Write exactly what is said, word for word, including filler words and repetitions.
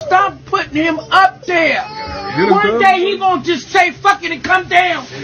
Stop putting him up there. One day he gonna just say fuck it and come down.